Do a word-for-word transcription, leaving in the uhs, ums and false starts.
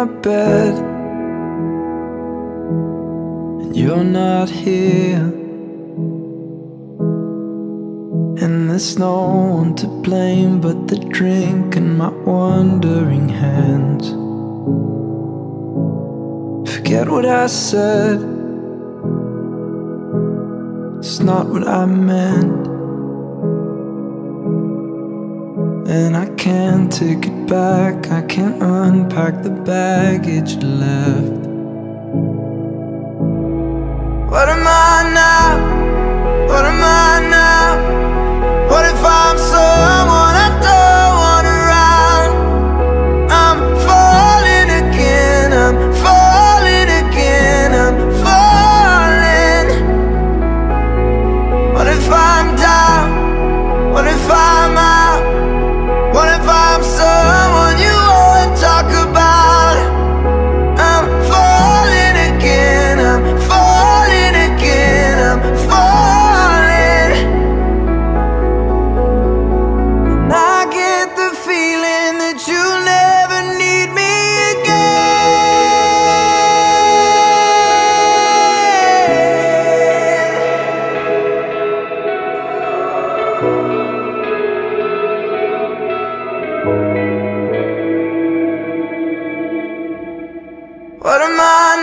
my bed and you're not here, and there's no one to blame but the drink and my wandering hands. Forget what I said, it's not what I meant, and I can't take it back. I can't unpack the baggage left. What am I now? What am I now? What if I'm someone I don't want around? I'm falling again, I'm falling again, I'm falling. What if I'm down? What if I'm out? What if I'm someone you won't talk about? I'm falling again, I'm falling again, I'm falling. And I get the feeling that you'll never need me again. What am I?